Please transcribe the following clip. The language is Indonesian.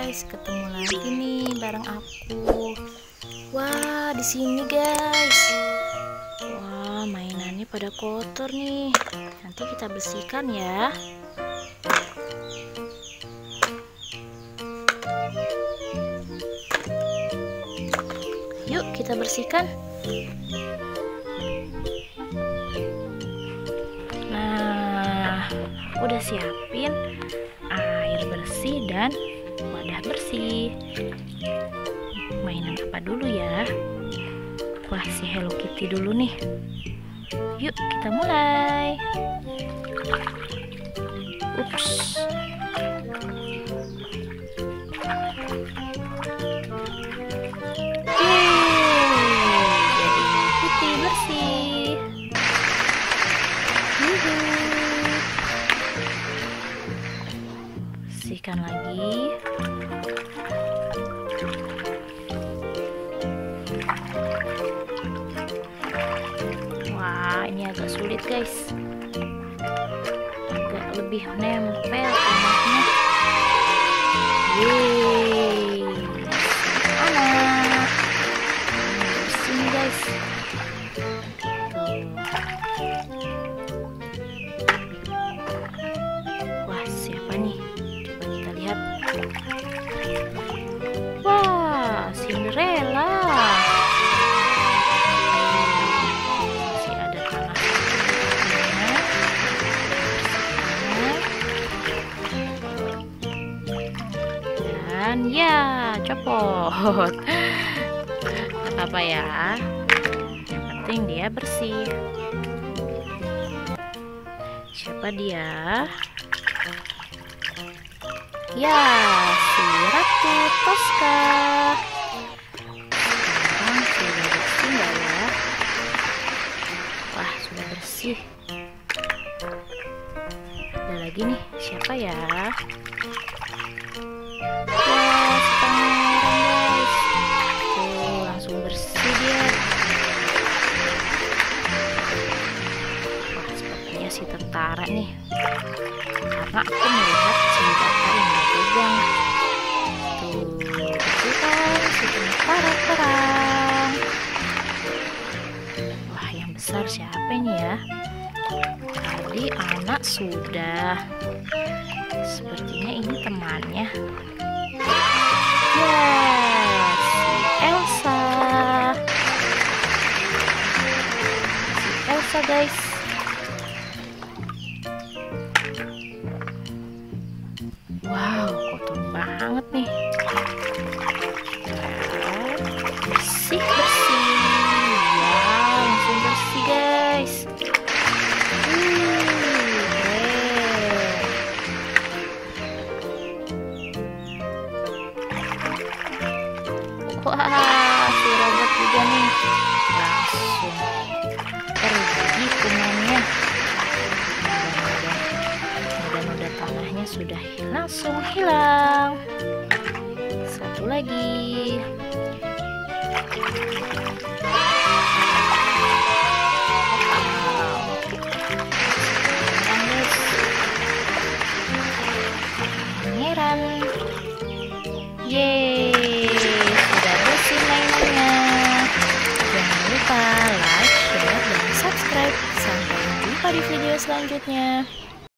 guys, ketemu lagi nih bareng aku. Wah, di sini guys. Wah, mainannya pada kotor nih. Nanti kita bersihkan ya. Yuk, kita bersihkan. Nah, aku udah siapin air bersih dan wadah bersih. Mainan apa dulu ya? Wah, si Hello Kitty dulu nih. Yuk, kita mulai. Ups. Jadi putih bersih. Bersihkan lagi. Wah, ini agak sulit guys, agak lebih nempel tanahnya. Yeay, mana bersih nih guys. Wah, siapa nih? Coba kita lihat. Wah, Cinderella. Masih ada tanah. Dan ya, copot. Gak apa-apa ya. Yang penting dia bersih. Siapa dia? Ya, si Ratu Tosca. Sekarang sudah bersih nggak ya? Wah, sudah bersih. Ada lagi nih, siapa ya? Wah, si pangeran guys. Tuh, langsung bersih dia. Wah, sepertinya si tentara nih. Karena aku melihat senjata yang dia pegang. Tuh, itu kan si tentara perang. Wah, yang besar siapa ini ya? Tadi anak sudah. Sepertinya ini temannya. Ya, si Elsa. Si Elsa guys. Wow, kotor banget nih. Bersih, bersih. Ya, langsung bersih guys. Wah, si robot juga nih. Langsung pergi kumannya. Noda-noda tanahnya sudah langsung hilang. Satu lagi. Pangeran. Yeay, sudah bersih mainannya. Jangan lupa like, share, dan subscribe. Sampai jumpa di video selanjutnya.